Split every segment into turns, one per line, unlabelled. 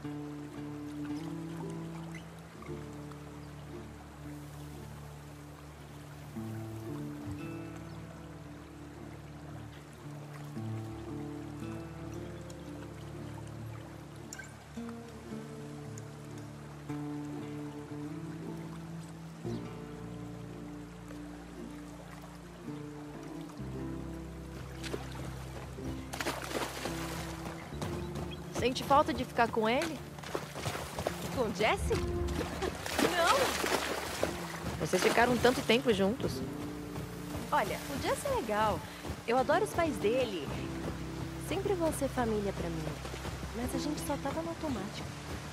Sente falta de ficar com ele?
Com o Jesse? Não!
Vocês ficaram tanto tempo juntos.
Olha, o Jesse é legal. Eu adoro os pais dele. Sempre vão ser família pra mim. Mas a gente só tava no automático.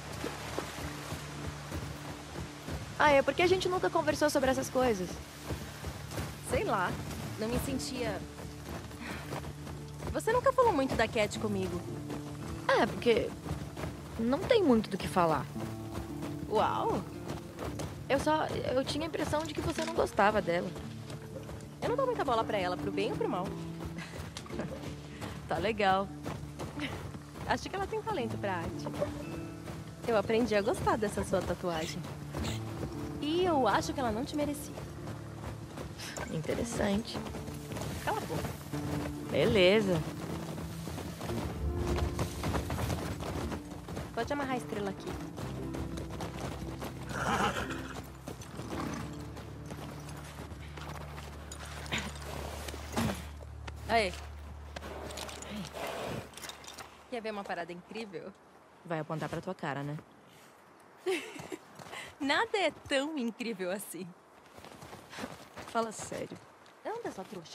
Ah, é porque a gente nunca conversou sobre essas coisas.
Sei lá, não me sentia... Você nunca falou muito da Cat comigo.
É, porque não tem muito do que falar.
Uau!
Eu tinha a impressão de que você não gostava dela.
Eu não dou muita bola pra ela, pro bem ou pro mal.
Tá legal.
Acho que ela tem talento pra arte. Eu aprendi a gostar dessa sua tatuagem. E eu acho que ela não te merecia.
Interessante.
Cala a boca.
Beleza.
Pode amarrar a estrela aqui. Aê. Quer ver uma parada incrível?
Vai apontar pra tua cara, né?
Nada é tão incrível assim.
Fala sério.
Anda, sua trouxa.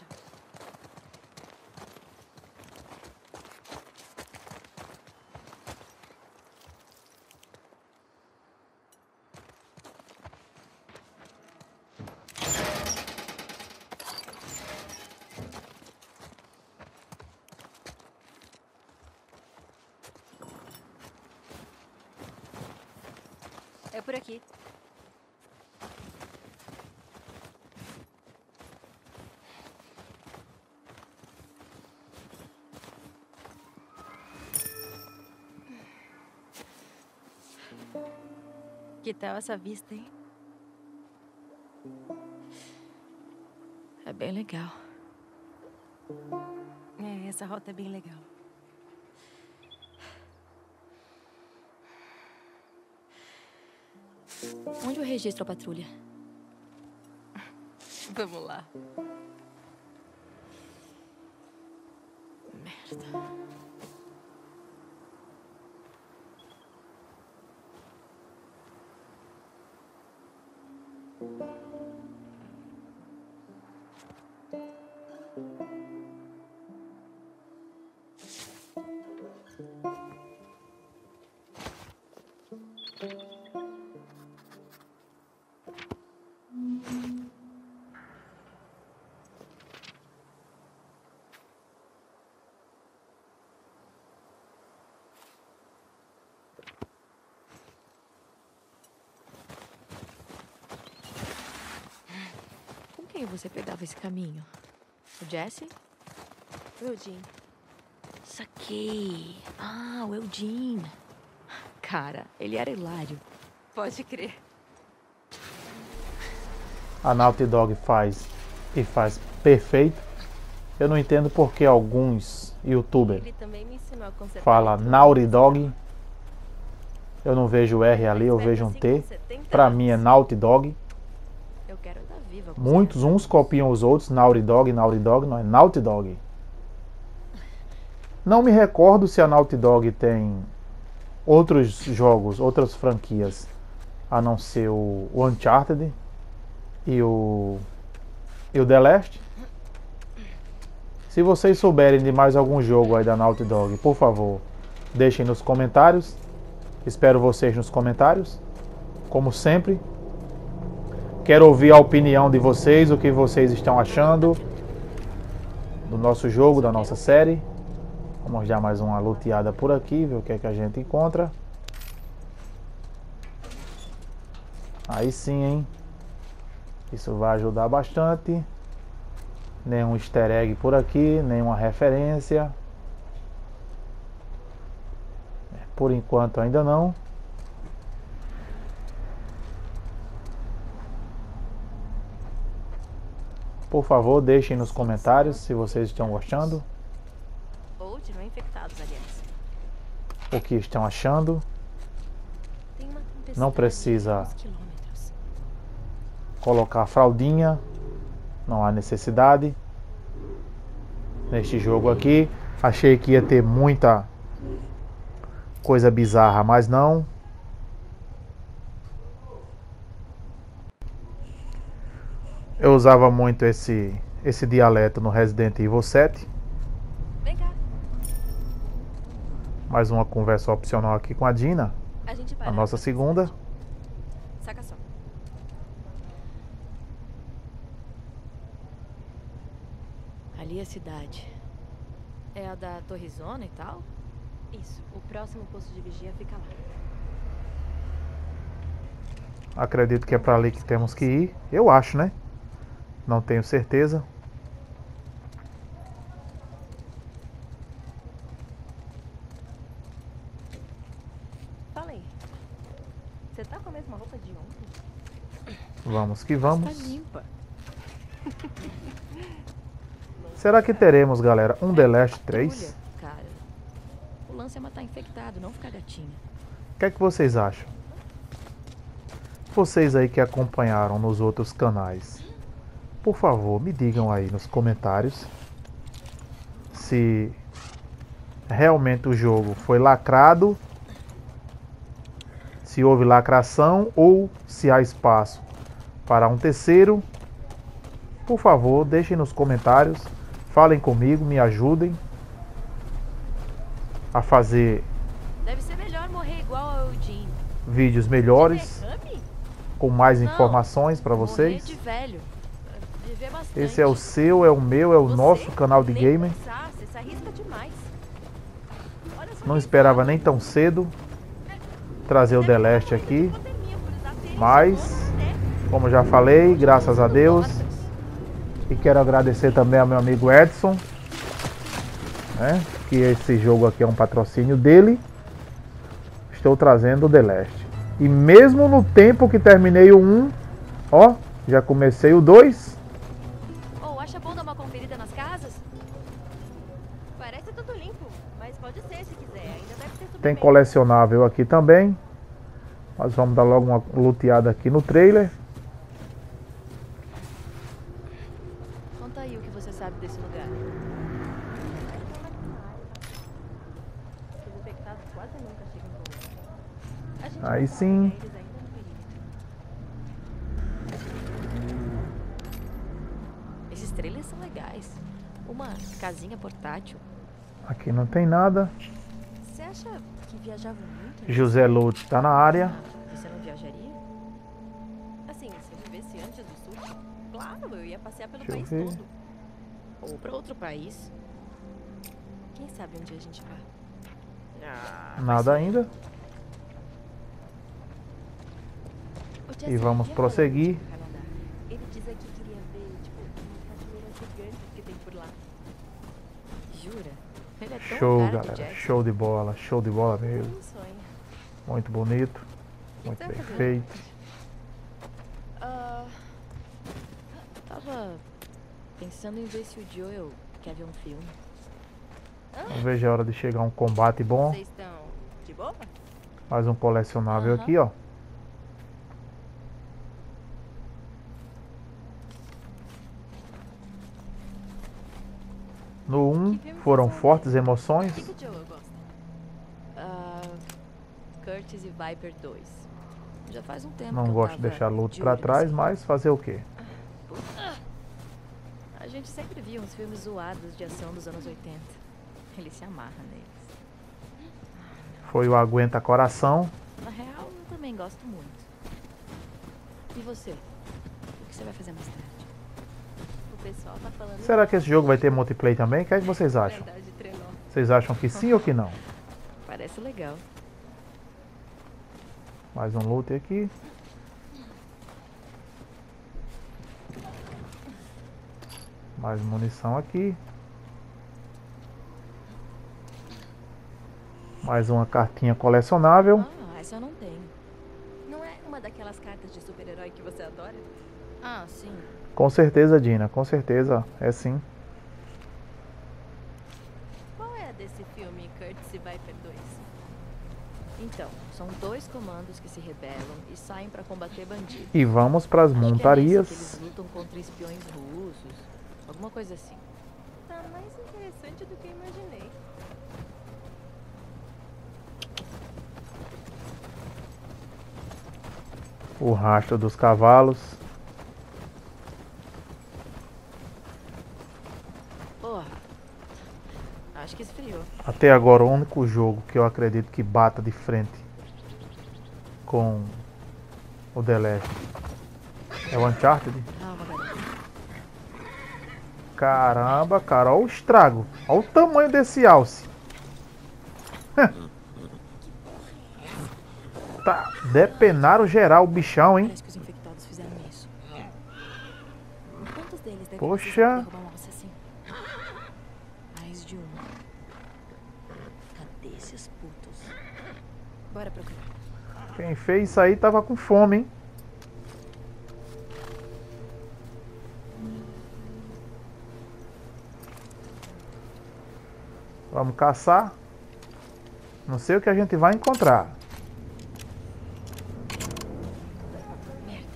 É por aqui. Que tal essa vista, hein?
É bem legal.
É, essa rota é bem legal.
Onde eu registro a patrulha?
Vamos lá.
Merda. Com quem você pegava esse caminho? O Jesse?
Eugene.
Saquei. Ah, o Eugene. Cara, ele era hilário.
Pode crer.
A Naughty Dog faz e faz perfeito. Eu não entendo porque alguns youtubers
Ele também me ensinou a consertar.
falam Naughty Dog. Eu não vejo R ali, eu vejo um T. Pra mim é Naughty Dog.
Eu quero estar viva.
Muitos, uns copiam os outros. Naughty Dog, não é Naughty Dog. Não me recordo se a Naughty Dog tem outros jogos, outras franquias, a não ser o Uncharted e o The Last. Se vocês souberem de mais algum jogo aí da Naughty Dog, por favor, deixem nos comentários. Espero vocês nos comentários. Como sempre, quero ouvir a opinião de vocês, o que vocês estão achando do nosso jogo, da nossa série. Vamos dar mais uma luteada por aqui, ver o que é que a gente encontra. Aí sim, hein? Isso vai ajudar bastante. Nenhum easter egg por aqui, nenhuma referência. Por enquanto ainda não. Por favor, deixem nos comentários se vocês estão gostando,
Ou de não infectados, aliás.
o que estão achando.
Tem uma tempestade
Não precisa
a uns quilômetros.
colocar a fraldinha, não há necessidade. Neste jogo aqui, achei que ia ter muita coisa bizarra, mas não. Eu usava muito esse dialeto no Resident Evil 7.
Vem cá.
Mais uma conversa opcional aqui com a Dina,
A gente para
a nossa segunda.
Saca só.
Ali é a cidade. É a da Torrezona e tal?
Isso. O próximo posto de vigia fica lá.
Acredito que é para ali que temos que ir. Eu acho, né? Não tenho certeza.
Fala aí. Você tá com a mesma roupa de ontem?
Vamos que
Tá
vamos.
limpa.
Será que teremos, galera, um The Last 3?
Patrulha, cara. O lance é matar infectado, não ficar gatinha.
O que é que vocês acham? Vocês aí que acompanharam nos outros canais, por favor, me digam aí nos comentários se realmente o jogo foi lacrado, se houve lacração ou se há espaço para um terceiro. Por favor, deixem nos comentários, falem comigo, me ajudem a fazer
Deve ser melhor morrer igual ao Eugene.
vídeos melhores,
Derrame?
com mais
Não,
informações para
Morrer
vocês.
de velho. Viver bastante.
Esse é o seu, é o meu, é o
Você
nosso canal de
nem
gamer.
pensar, você se arrisca demais. Olha só
Não
quem
esperava
fala.
nem tão cedo trazer o The Last aqui,
Hipotermia por usar tênis
mas,
de novo, né?
como já falei, graças a Deus, e quero agradecer também ao meu amigo Edson, né, que esse jogo aqui é um patrocínio dele. Estou trazendo o The Last. E mesmo no tempo que terminei o 1, ó, já comecei o 2.
Ou acha bom dar uma conferida nas casas? Parece tudo limpo, mas pode ser se quiser. Ainda deve ter tudo
Tem
bem.
colecionável aqui também. Nós vamos dar logo uma luteada aqui no trailer.
Conta aí o que você sabe desse lugar.
Os infectados quase nunca chegam em Colômbia. A gente
Aí
não
sim.
sabe, né? Eles ainda no perímetro.
Esses trailers são legais. Uma casinha portátil.
Aqui não tem nada.
Você acha que viajava muito?
José Lutz está na área.
Você não viajaria?
Assim, se eu vivesse antes do surto, claro, eu ia passear pelo
Deixa eu
país
ver.
todo.
Ou pra outro país?
Quem sabe onde a gente vai?
Nada ainda.
O Jesse
E vamos
vivia
prosseguir.
falando de Canadá. Ele diz aqui que queria ver, tipo, umas cachoeiras gigantes que tem por lá.
Jura? Ele é tão
Show,
cara do
galera.
Jackson.
Show de bola. Show de bola mesmo.
Um sonho.
Muito bonito.
que
Muito
você vai
bem
fazer?
feito.
Tava pensando em ver se o Joel quer ver um filme.
Não vejo a hora de chegar um combate bom.
Vocês estão de boa?
Mais um colecionável
Aham.
aqui, ó. No 1 foram fortes emoções.
O que o Joel gosta?
Curtis e Viper 2. Já faz um tempo que
Não
eu
gosto de
tava
deixar luto
de
pra
olho
trás,
nesse
mas fazer o quê?
A gente sempre via uns filmes zoados de ação dos anos 80. Ele se amarra neles.
Foi o Aguenta Coração.
Na real, eu também gosto muito. E você? O que você vai fazer mais tarde?
O pessoal tá falando.
Será que esse jogo vai ter multiplayer também? O que é que vocês acham?
Verdade, trenó.
Vocês acham que sim ou que não?
Parece legal.
Mais um loot aqui. Mais munição aqui. Mais uma cartinha colecionável.
Ah, essa eu não tenho.
Não é uma daquelas cartas de super-herói que você adora?
Ah, sim.
Com certeza, Dina. Com certeza. É sim.
Qual é a desse filme Curtis Viper 2?
Então, são 2 comandos que se rebelam e saem pra combater bandidos.
E vamos para as
Acho que é
montarias.
nesse que eles lutam contra espiões russos. Alguma coisa assim.
Tá mais interessante do que imaginei.
O rastro dos cavalos.
Porra. Acho que esfriou.
Até agora, o único jogo que eu acredito que bata de frente com o The Last é o Uncharted.
Calma, galera.
Caramba, cara, olha o estrago. Olha o tamanho desse alce. Tá, depenaram geral o bichão, hein?
Parece que os infectados fizeram isso.
Quantos deles devem
Poxa.
precisar derrubar um alce assim?
Mais de um. Cadê esses putos? Bora procurar.
Quem fez isso aí tava com fome, hein? Vamos caçar. Não sei o que a gente vai encontrar.
Merda.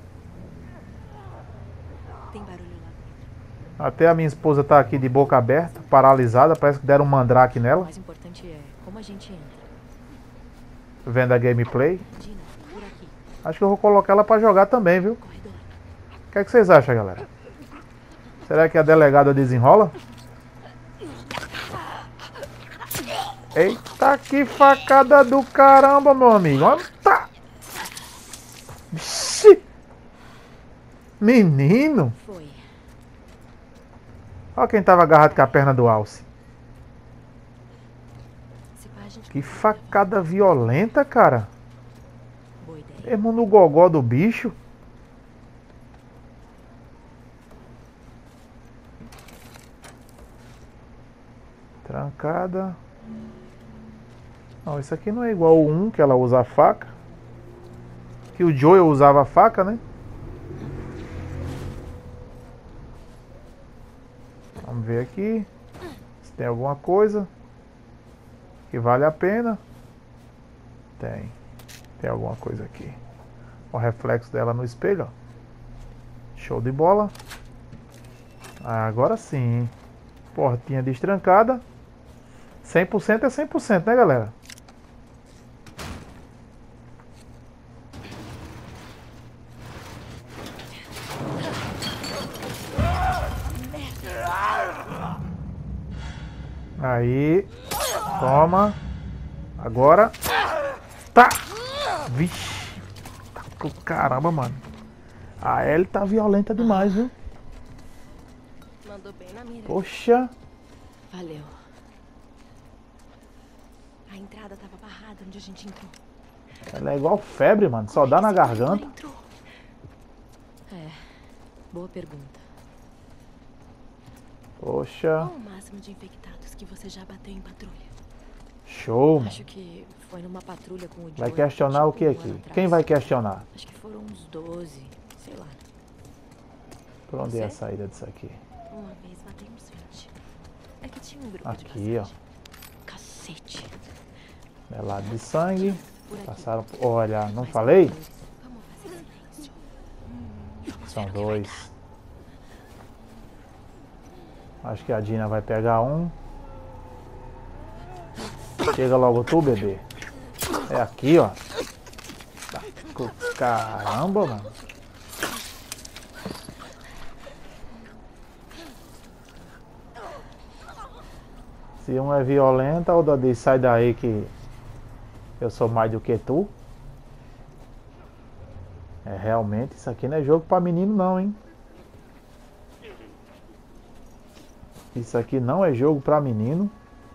Tem barulho lá dentro.
Até a minha esposa tá aqui de boca aberta, paralisada. Parece que deram um mandrake
O
nela.
mais importante é como a gente entra.
Vendo a gameplay.
Dina, por aqui.
Acho que eu vou colocar ela pra jogar também, viu?
Corredor.
O que é que vocês acham, galera? Será que a delegada desenrola? Eita, que facada do caramba, meu amigo. Olha, tá. Vixe. Menino.
Foi.
Olha quem tava agarrado com a perna do alce.
Se pá, a gente
Que
consegue
facada violenta, cara.
Boa ideia.
Mesmo no gogó do bicho. Trancada. Não, isso aqui não é igual o 1 que ela usa a faca. Que o Joel usava a faca, né? Vamos ver aqui se tem alguma coisa que vale a pena. Tem. Tem alguma coisa aqui. O reflexo dela no espelho, ó. Show de bola. Agora sim. Portinha destrancada. 100% é 100%, né, galera? Aí. Toma. Agora. Tá. Vixe. Tá pro caramba, mano. A Ellie tá violenta demais, viu?
mandou bem na mira.
Poxa.
Valeu.
A entrada tava barrada onde a gente entrou.
Ela é igual febre, mano. Só dá na garganta.
Entrou.
É. Boa pergunta.
Poxa.
Qual o máximo de infectados que você já bateu em patrulha?
Show, mano.
Acho que foi numa patrulha com o
Vai
Joey,
questionar o
tipo,
que
um
aqui?
ano atrás.
Quem vai questionar?
Acho que foram uns 12, sei lá.
Por onde é a
Você?
saída disso aqui?
Uma vez matei uns 20. É que tinha um grupo de
Aqui, ó.
passagem.
Cacete.
Melado de sangue.
Por aqui.
Passaram. Olha, não falei?
Vamos fazer silêncio.
São dois. Acho que a Dina vai pegar um. Chega logo tu, bebê. É aqui, ó. Tá. Caramba, mano. Se um é violenta, o outro diz, sai daí que eu sou mais do que tu. É, realmente, isso aqui não é jogo pra menino não, hein? Isso aqui não é jogo pra menino.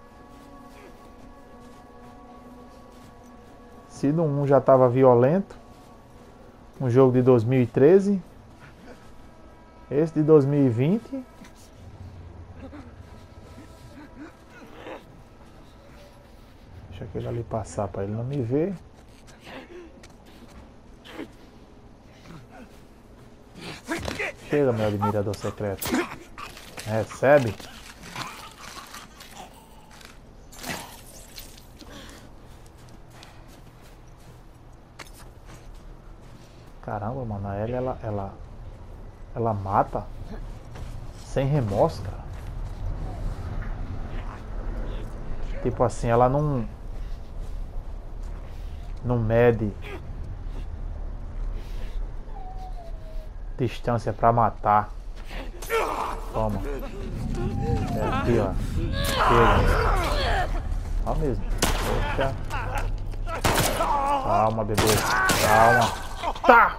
Se no 1 já tava violento. Um jogo de 2013. Esse de 2020. Deixa ele ali passar para ele não me ver. Chega, meu admirador secreto. Recebe. Caramba, mano, a Ellie, ela mata sem remorso, cara. Tipo assim, ela não mede distância pra matar. Toma. É aqui, ó. Chega. Ó mesmo. Poxa. Calma, bebê. Calma. Tá!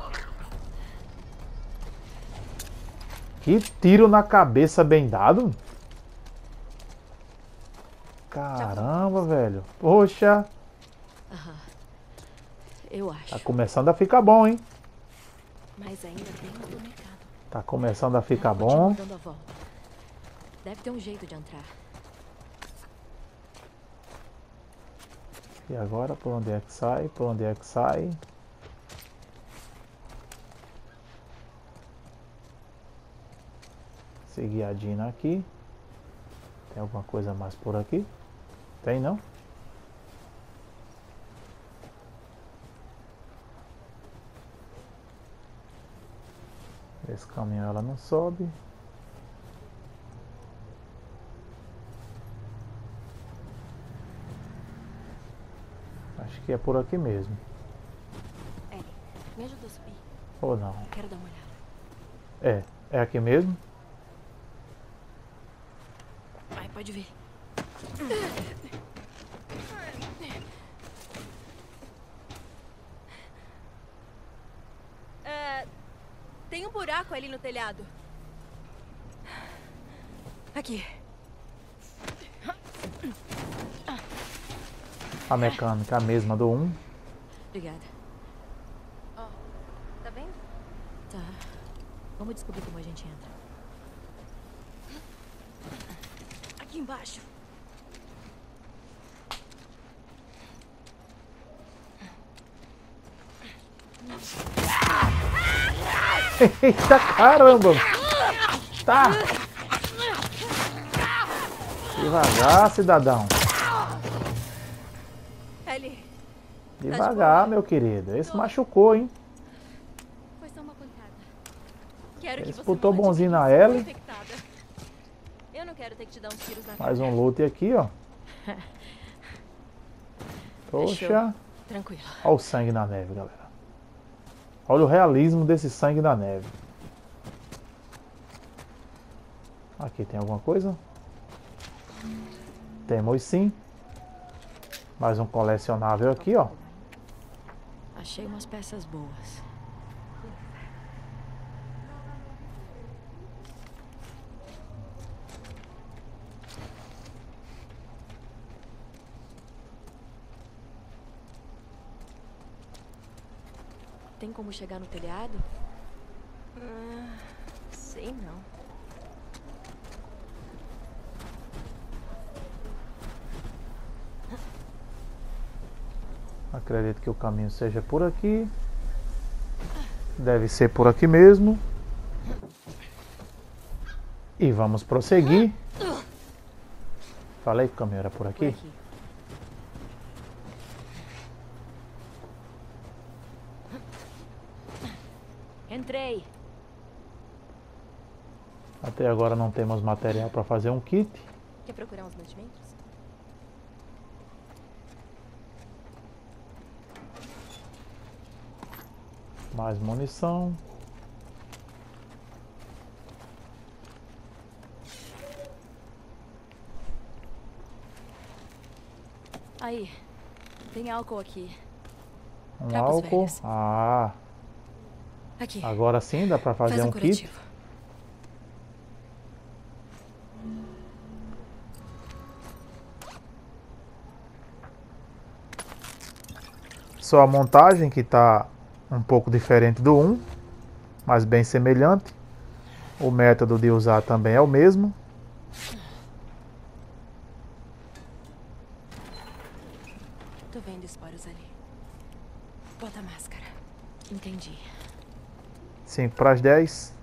Que tiro na cabeça bem dado. Caramba, velho. Poxa.
Eu acho.
Tá começando a ficar bom, hein?
Mas ainda tem no mercado.
Tá começando a ficar
Continua
bom.
dando a volta. Deve ter um jeito de entrar.
E agora, por onde é que sai? Por onde é que sai? Seguir a Dina aqui. Tem alguma coisa mais por aqui? Tem, não? Esse caminhão ela não sobe. Acho que é por aqui mesmo.
Ellie, me ajuda a subir.
Ou não?
Quero dar uma olhada.
É aqui mesmo?
Vai, pode ver. Tem um buraco ali no telhado. Aqui.
A mecânica a mesma do 1.
Obrigada.
Ó, tá vendo?
Tá. Vamos descobrir como a gente entra.
Aqui embaixo.
Eita caramba! Tá! Devagar, cidadão.
Ellie,
Devagar, meu querido. Esse machucou, hein?
foi só uma pancada. Quero
Ele
que você
disputou
não
bonzinho na
admire que
Ellie.
eu fui infectada. Eu não quero ter que te dar uns tiros na
Mais
cara.
um loot aqui, ó. Poxa.
Tranquilo.
Olha o sangue na neve, galera. Olha o realismo desse sangue na neve. Aqui tem alguma coisa? Temos sim. Mais um colecionável aqui, ó.
Achei umas peças boas. Tem como chegar no telhado?
Sei não.
Acredito que o caminho seja por aqui. Deve ser por aqui mesmo. E vamos prosseguir. Falei que o caminho era por
Por
aqui?
aqui. Entrei.
Até agora não temos material para fazer um kit.
Quer procurar uns mantimentos?
Mais munição.
Aí. Tem álcool aqui.
Um
Trapos
álcool.
velhos.
Ah,
Aqui.
agora sim dá para fazer
Faz
um kit.
curativo.
Só a montagem que está um pouco diferente do 1, mas bem semelhante. O método de usar também é o mesmo.
ali. Bota a máscara.
Entendi.
5 para as 10.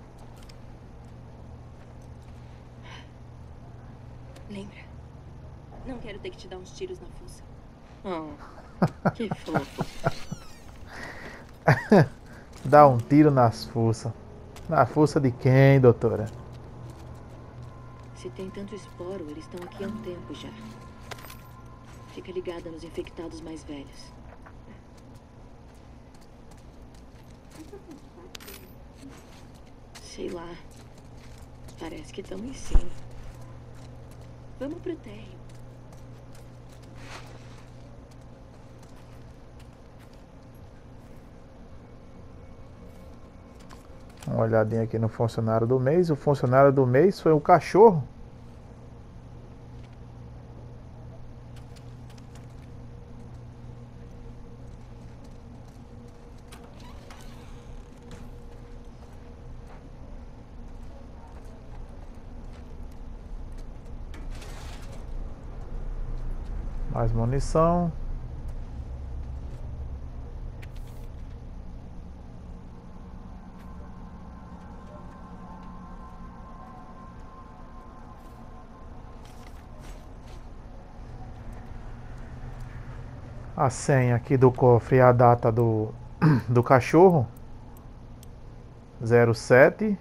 Lembra? Não quero ter que te dar uns tiros na fuça.
Oh, que fofo.
Dá um tiro nas fuças. Na fuça de quem, doutora?
Se tem tanto esporo, eles estão aqui há um tempo já. Fica ligada nos infectados mais velhos. Sei lá. Parece que estamos em cima. Vamos pro térreo.
Uma olhadinha aqui no funcionário do mês. O funcionário do mês foi o cachorro. Mais munição. A senha aqui do cofre e a data do cachorro. 07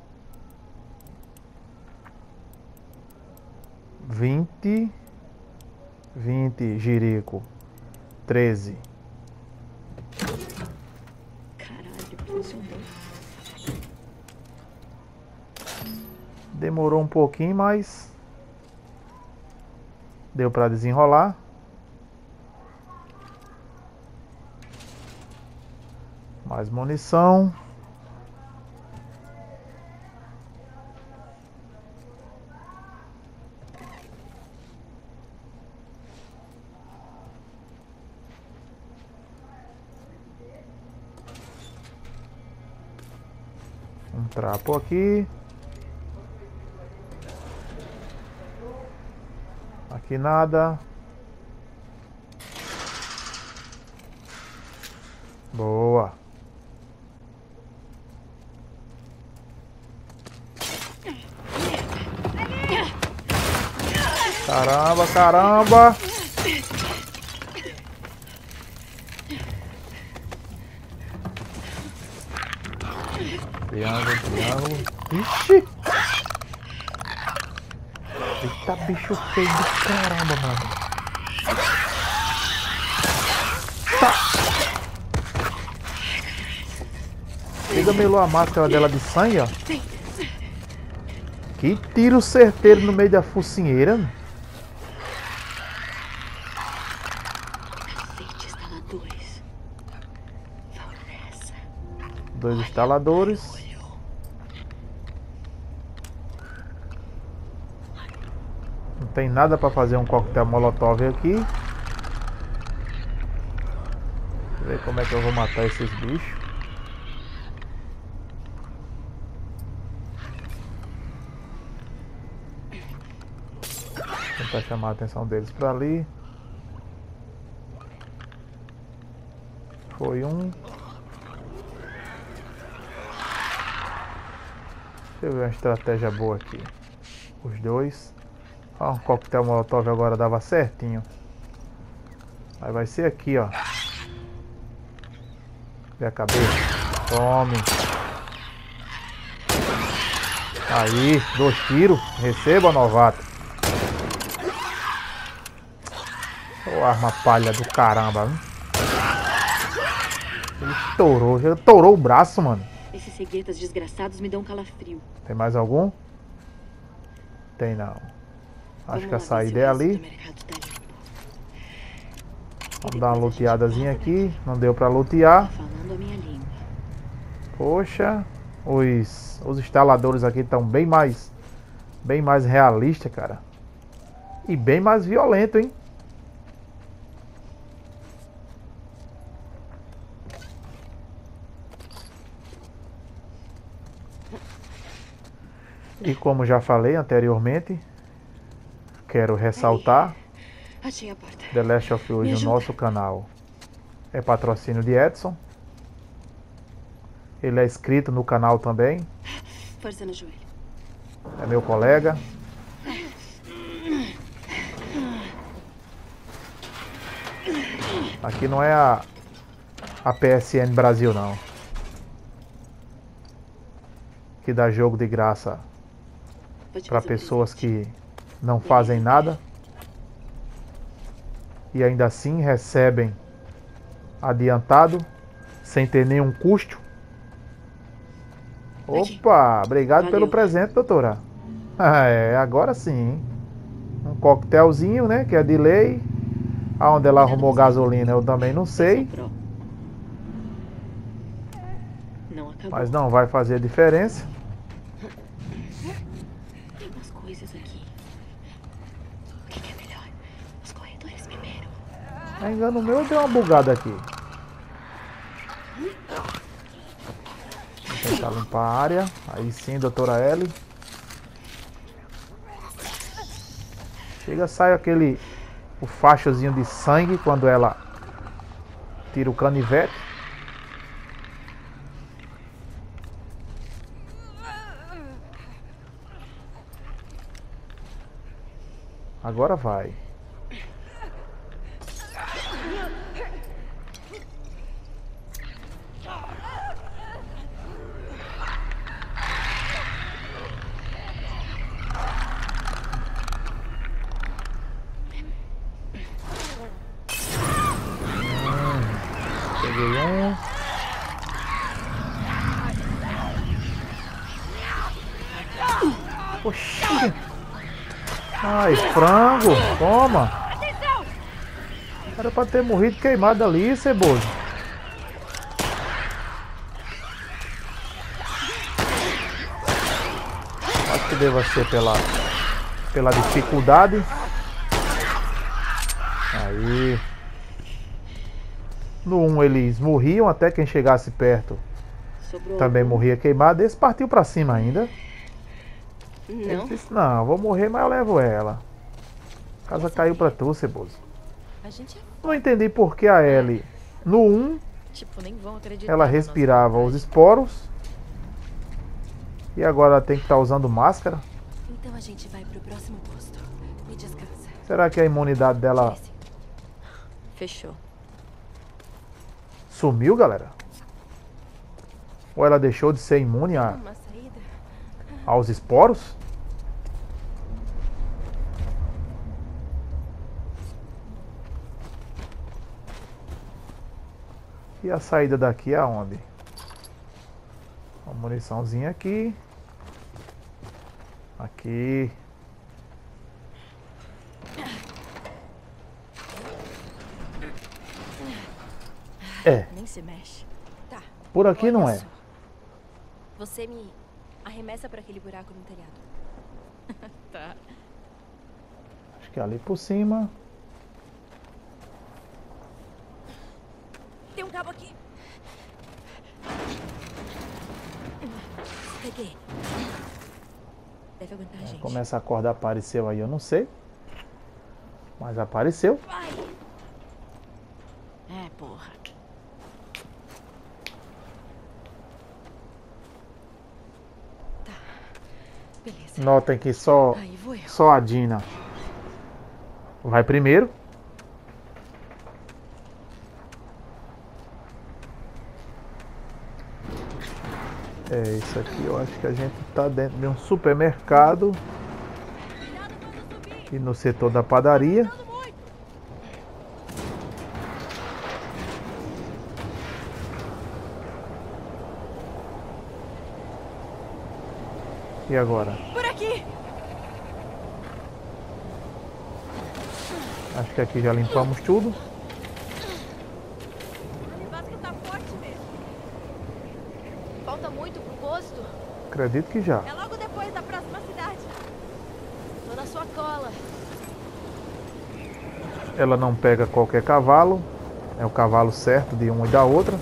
20 Jerico 13.
Caralho, funcionou.
Demorou um pouquinho, mas deu para desenrolar. Mais munição. Um trapo aqui. Aqui nada. Boa. Caramba, caramba. Triângulo. Ixi. Eita, bicho feio do caramba, mano. Tá. Chega, melou a máscara dela de sangue, ó. Que tiro certeiro no meio da focinheira.
Cacete, instaladores. Vão nessa.
2 instaladores. Não tem nada para fazer um coquetel molotov aqui. Deixa eu ver como é que eu vou matar esses bichos. Tentar chamar a atenção deles para ali. Foi um. Deixa eu ver uma estratégia boa aqui. Os dois. Ó, um coquetel molotov agora dava certinho. Aí vai ser aqui, ó. Vê a cabeça. Tome. Aí, 2 tiros. Receba, novato. Ô, arma palha do caramba, hein? Ele estourou. Já estourou o braço, mano.
Esses ceguetas desgraçados me dão calafrio.
Tem mais algum? Tem não. Acho que a saída é ali. Vamos dar uma luteadazinha aqui. Não deu pra lutear.
Falando a minha língua.
Poxa. Os instaladores aqui estão bem mais realistas, cara. E bem mais violento, hein? E como já falei anteriormente, quero ressaltar
Achei a porta.
The Last of
Me
Us no
ajuda.
nosso canal é patrocínio de Edson. Ele é inscrito no canal também.
Força no joelho.
É meu colega. Aqui não é a PSN Brasil, não. Que dá jogo de graça
Vou te
para
fazer um
pessoas
presente.
que não fazem nada e ainda assim recebem adiantado sem ter nenhum custo. Opa, obrigado
Valeu.
pelo presente, doutora. É, agora sim, hein? Um coquetelzinho, né, que é de lei. Aonde ela arrumou gasolina eu também não sei,
Não acabou.
mas não vai fazer diferença.
Tem umas coisas aqui. O que é melhor? Os corredores primeiro.
A engano meu, deu uma bugada aqui. Vou tentar limpar a área. Aí sim, doutora Ellie. Chega, sai o fachozinho de sangue quando ela tira o canivete. Agora vai. Peguei um. Oxi. Ai, frango. Toma. Era pra ter morrido queimado ali, ceboso. Acho que deva ser pela dificuldade. Aí. No 1 eles morriam, até quem chegasse perto
Sobrou
também
algum?
morria queimado. Esse partiu pra cima ainda. Ele
Não.
disse, não, vou morrer, mas eu levo ela. A casa caiu pra tu, ceboso.
A gente é...
Não entendi por que a Ellie, no 1,
Tipo, nem vão acreditar.
ela
na nossa
respirava os
vontade.
esporos. E agora ela tem que estar usando máscara.
Então a gente vai pro próximo posto. Me descansa.
Será que a imunidade dela
Esse. Fechou.
sumiu, galera? Ou ela deixou de ser imune
Uma saída?
aos esporos? E a saída daqui é aonde? Uma muniçãozinha aqui. Aqui. É,
Nem se mexe. Tá.
por aqui
olha
não é.
só. Você me arremessa pra aquele buraco no telhado. Tá.
Acho que é ali por cima.
Tem um cabo aqui. Peguei. Deve aguentar a gente.
Como essa corda apareceu aí, eu não sei. Mas apareceu.
Vai!
É, porra.
Beleza.
Notem que só
Aí vou eu.
a Dina vai primeiro. É isso aqui, eu acho que a gente tá dentro de um supermercado e no setor da padaria. E agora?
Por aqui!
Acho que aqui já limpamos tudo.
A nevasca tá forte mesmo. Falta muito pro posto?
Acredito que já.
É logo depois da próxima cidade. Tô na sua cola.
Ela não pega qualquer cavalo. É o cavalo certo de uma e da outra.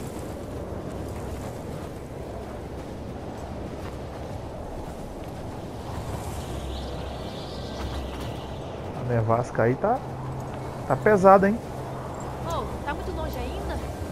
A nevasca aí tá pesada, hein?
Oh, tá muito longe ainda?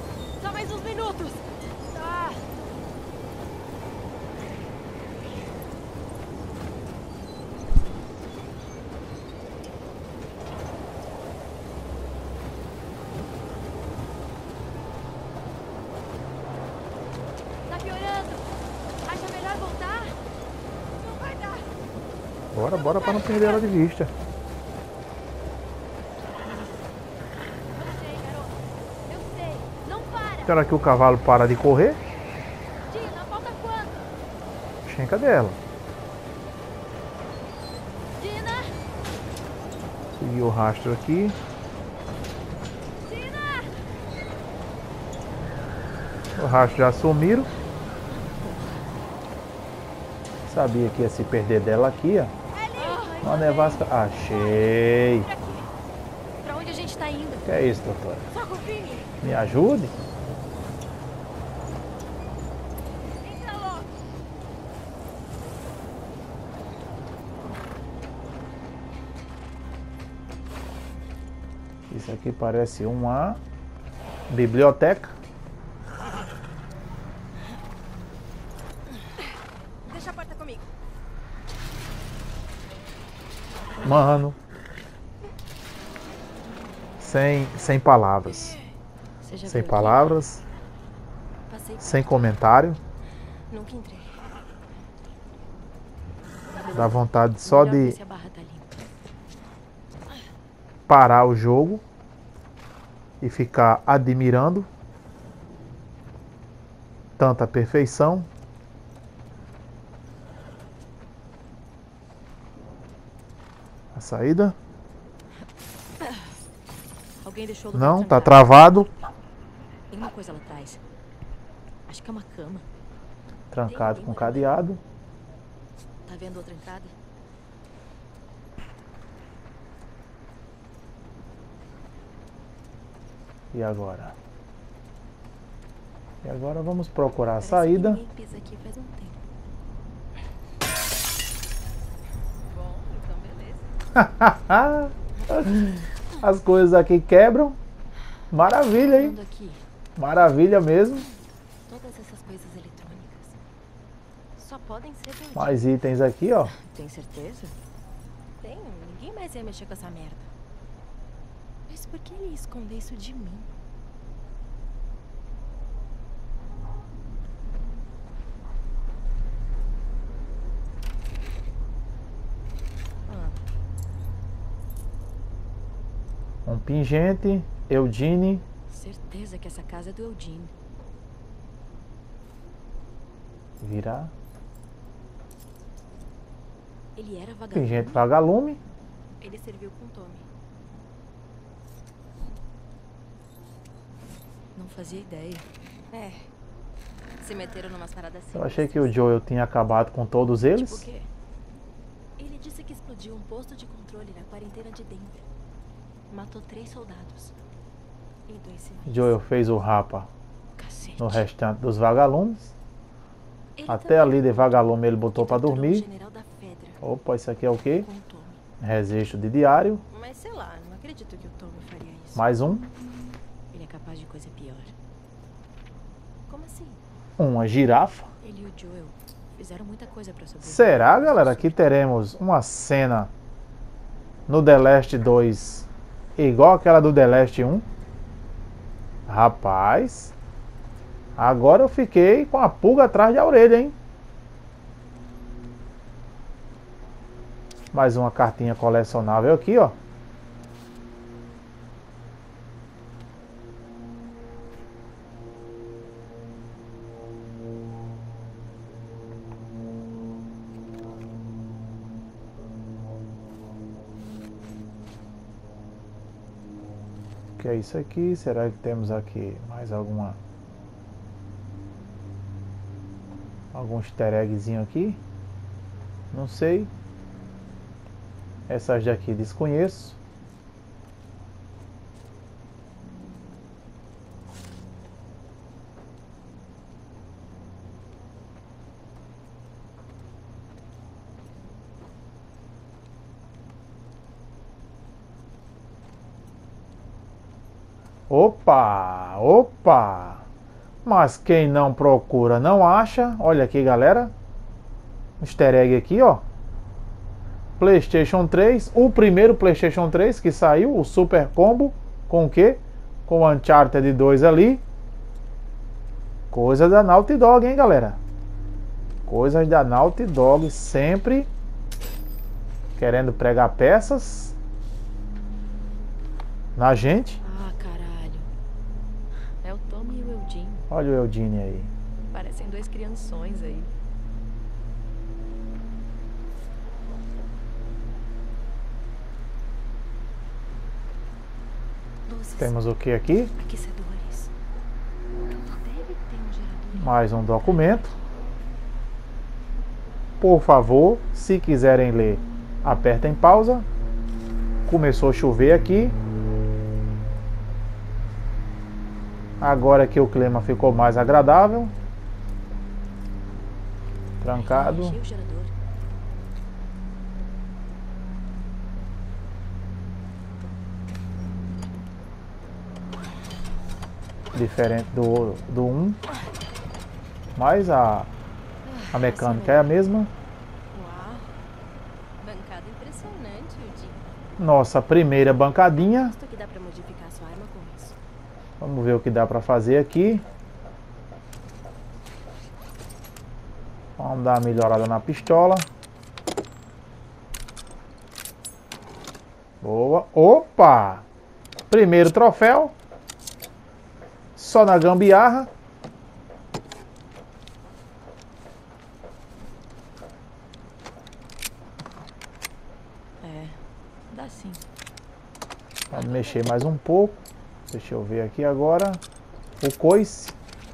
Bora, bora pra não perder ela de vista.
Eu sei, garoto. Eu sei. Não para.
Será que o cavalo para de correr?
Dina, falta quanto?
Chenca dela.
Dina!
Seguir o rastro aqui.
Dina!
O rastro já sumiram. Sabia que ia se perder dela aqui, ó. Uma nevasca. Achei.
Por aqui. Pra onde a gente tá indo?
Que é isso, doutora?
Só confie.
Me ajude?
Entra logo.
Isso aqui parece uma biblioteca.
Deixa a porta comigo.
Mano. Sem palavras.
Você já
Sem
viu
palavras.
aqui? Passei.
Sem comentário.
Nunca entrei.
Dá vontade só
Melhor ver
de
se a barra tá limpa.
parar o jogo e ficar admirando tanta perfeição. A saída?
Alguém deixou o
Não,
lugar
tá
trancado.
travado.
Tem uma coisa lá atrás. Acho que é uma cama.
Trancado com cadeado.
Tá vendo outra entrada?
E agora? E agora vamos procurar a
Parece
saída.
que ninguém pisa aqui faz um tempo. Bom, então beleza.
As coisas aqui quebram. Maravilha, hein?
Olhando aqui,
Maravilha mesmo.
todas essas coisas eletrônicas só podem ser de um
Mais itens aqui, ó.
Tem certeza? Tenho. Ninguém mais ia mexer com essa merda. Mas por que ele ia esconder isso de mim? Ah,
Um pingente. Eudine.
certeza que essa casa é do Eugene.
Virar.
Ele era vagabundo.
Pingente vagalume.
Ele serviu com Tommy. Não fazia ideia. É. Se meteram numas paradas assim.
Eu achei que o Joel tinha acabado com todos
Tipo o
eles.
quê? Ele disse que explodiu um posto de controle na quarentena de Denver. Matou 3 soldados. E 2 civis.
Joel fez o rapa
Cacete.
no restante dos vagalumes.
Ele
Até a
também
líder vagalume ele botou pra
capturou o
dormir.
general da Fedra
Opa, isso aqui é o quê?
com o Tommy.
Registro de diário.
Mas sei lá, não acredito que o Tommy faria isso.
Mais um.
Ele é capaz de coisa pior. Como assim?
Uma girafa.
Ele e o Joel fizeram muita coisa pra sobreviver.
Será, galera, que teremos uma cena no The Last 2 igual aquela do The Last 1? Rapaz, agora eu fiquei com a pulga atrás da orelha, hein? Mais uma cartinha colecionável aqui, ó. O que é isso aqui? Será que temos aqui mais algum easter eggzinho aqui? Não sei. Essas daqui desconheço. Opa, opa! Mas quem não procura não acha. Olha aqui, galera. Easter egg aqui, ó. PlayStation 3, o primeiro PlayStation 3 que saiu, o Super Combo, com o quê? Com o Uncharted 2 ali. Coisa da Naughty Dog, hein, galera? Coisas da Naughty Dog, sempre Querendo pregar peças na gente.
Ah, caralho. É o Tommy e o Eudine.
Olha o Eudine aí.
Parecem dois crianções aí. Luzes.
Temos o que aqui?
Aquecedores. Deve ter um gerador.
Mais um documento. Por favor, se quiserem ler, apertem pausa. Começou a chover aqui. Agora que o clima ficou mais agradável. Trancado.
Achei o gerador.
Diferente do 1. Mas a mecânica é a mesma.
Uau. Bancada impressionante, Eudine.
Nossa primeira bancadinha.
Aposto que dá pra modificar sua arma com isso.
Vamos ver o que dá pra fazer aqui. Vamos dar uma melhorada na pistola. Boa. Opa! Primeiro troféu. Só na gambiarra.
É, dá sim.
Vamos mexer mais um pouco. Deixa eu ver aqui agora. O coice.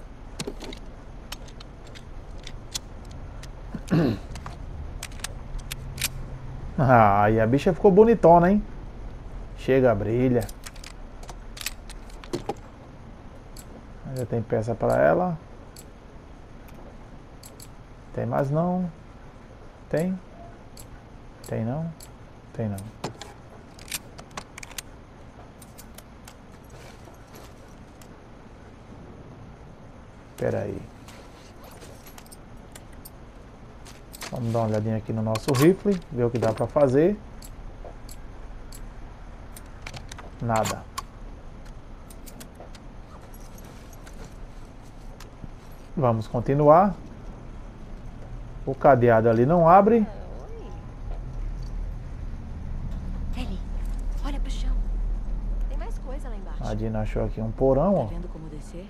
Ah, e a bicha ficou bonitona, hein? Chega, brilha. Ainda tem peça para ela. Tem mais não? Tem? Tem não? Tem não. Espera aí. Vamos dar uma olhadinha aqui no nosso rifle, ver o que dá para fazer. Nada. Vamos continuar. O cadeado ali não abre.
Ellie, olha pro chão. Tem mais coisa lá embaixo.
A Dina achou aqui um porão,
Tá
ó.
vendo como descer?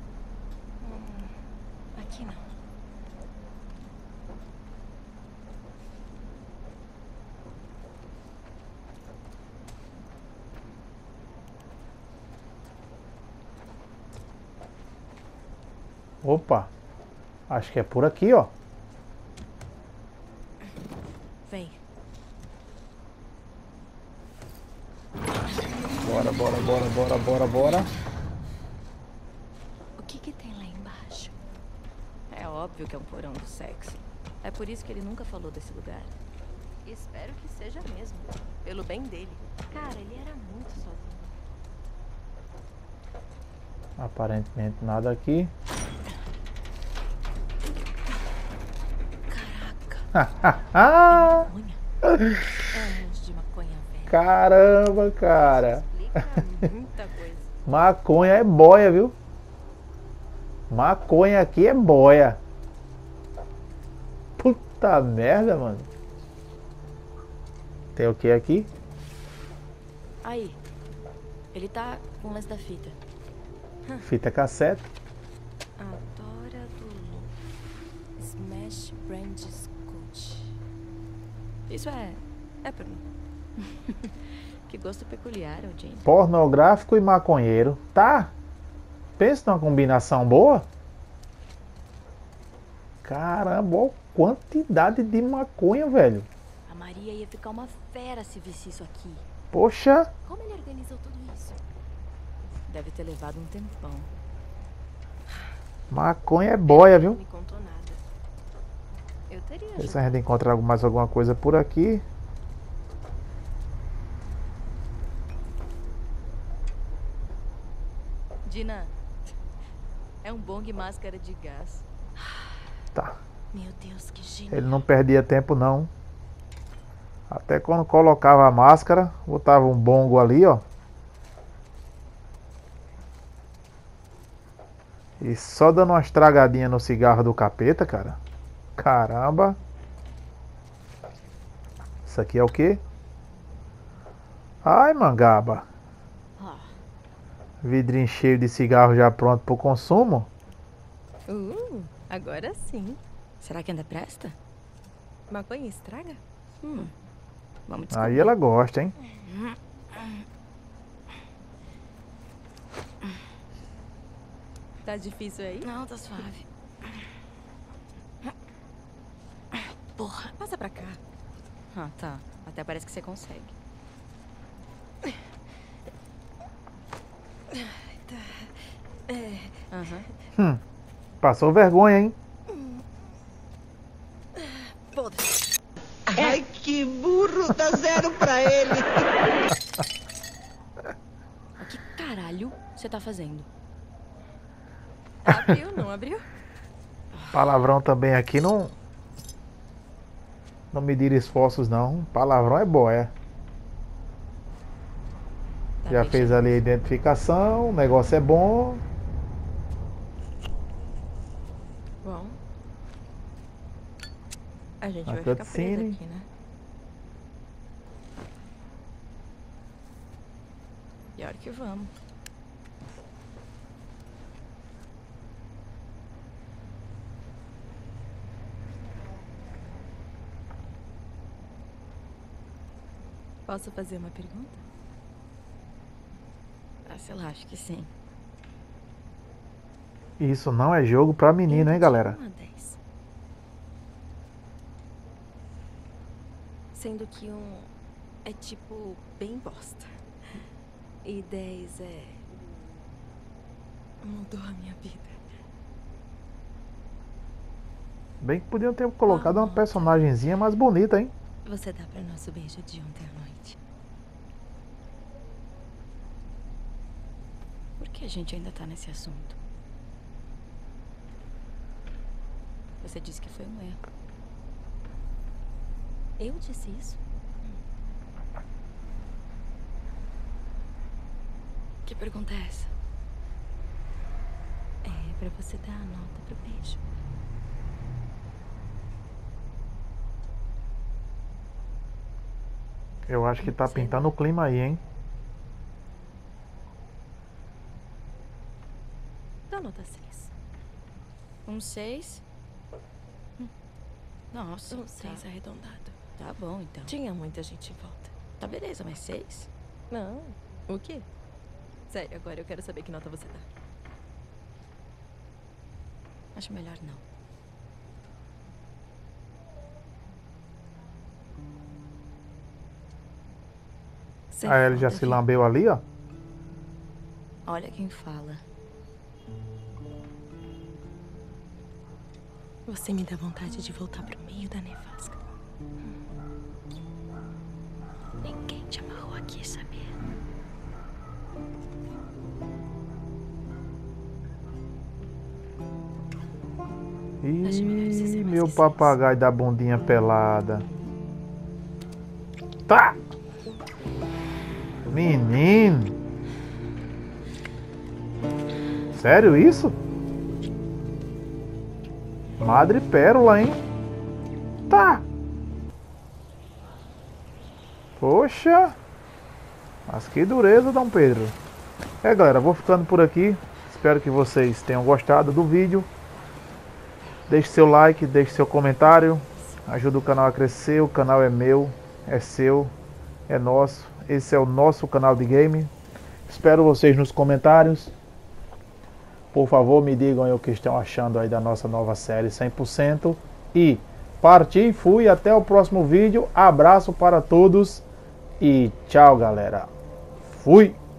Aqui não.
Opa. Acho que é por aqui, ó.
Vem.
Bora, bora, bora, bora, bora, bora.
O que tem lá embaixo?
É óbvio que é um porão do sexo. É por isso que ele nunca falou desse lugar.
Espero que seja mesmo. Pelo bem dele. Cara, ele era muito sozinho.
Aparentemente nada aqui.
Maconha? Anos de maconha velha.
Caramba, cara.
Explica muita coisa.
Maconha é boia, viu? Maconha aqui é boia. Puta merda, mano. Tem o que aqui?
Aí. Ele tá com o lance da fita.
Fita cassete.
Adora do Lu. Smash Brand Scout.
Isso é pra mim. Que gosto peculiar, Eugene.
Pornográfico e maconheiro. Tá. Pensa numa combinação boa. Caramba, olha a quantidade de maconha, velho.
A Maria ia ficar uma fera se visse isso aqui.
Poxa.
Como ele organizou tudo isso?
Deve ter levado um tempão.
Maconha é boia,
Não
viu?
me contou nada. Eu teria
Ver se a gente encontra mais alguma coisa por aqui.
Dina, é um bong máscara de gás.
Tá.
Meu Deus, que genial.
Ele não perdia tempo, não. Até quando colocava a máscara, botava um bongo ali, ó. E só dando uma estragadinha no cigarro do capeta, cara. Caramba. Isso aqui é o quê? Ai, mangaba.
Ó.
Vidrinho cheio de cigarro já pronto pro consumo.
Agora sim.
Será que ainda presta?
Maconha estraga?
Vamos descobrir.
Aí ela gosta, hein?
Tá difícil aí?
Não, tá suave. Porra.
Passa pra cá.
Ah, tá. Até parece que você consegue. Aham.
Passou vergonha, hein?
Foda-se.
Ai, que burro, dá 0 pra ele.
O que caralho você tá fazendo?
Abriu, não abriu?
Palavrão também aqui não medir esforços não. Palavrão é boia.
Tá
Já
bem
fez ali a identificação, o negócio é bom.
Bom. A gente
A
vai ficar presa
cutscene.
aqui, né? Pior que vamos. Posso fazer uma pergunta?
Ah, sei lá, acho que sim.
Isso não é jogo pra menino, hein, galera?
1 a 10. Sendo que 1 é tipo bem bosta. E 10 é... mudou a minha vida.
Bem que podiam ter colocado uma personagenzinha mais bonita, hein?
Você dá pra nosso beijo de ontem à noite.
Por que a gente ainda tá nesse assunto? Você disse que foi um erro.
Eu disse isso?
Que pergunta é essa?
É pra você dar a nota pro beijo.
Eu acho que tá
Sei
pintando
lá.
o clima aí, hein?
Dá nota 6.
Um 6? Nossa,
Um 6 arredondado.
tá bom então.
Tinha muita gente em volta.
Tá beleza, mas 6?
Não. O quê? Sério, agora eu quero saber que nota você dá.
Acho melhor não.
Você
A Ellie já
foda,
se
viu?
lambeu ali, ó.
Olha quem fala.
Você me dá vontade de voltar pro meio da nevasca.
Ninguém te amarrou aqui, sabia?
Acho melhor você ser
Ih,
mais
meu
que
papagaio da bundinha pelada. Tá! Menino! Sério isso? Madre pérola, hein? Tá! Poxa! Mas que dureza, Dom Pedro. É, galera, vou ficando por aqui. Espero que vocês tenham gostado do vídeo. Deixe seu like, deixe seu comentário. Ajuda o canal a crescer. O canal é meu, é seu, é nosso. Esse é o nosso canal de game. Espero vocês nos comentários. Por favor, me digam aí o que estão achando aí da nossa nova série 100%. E parti, fui, até o próximo vídeo. Abraço para todos e tchau, galera. Fui!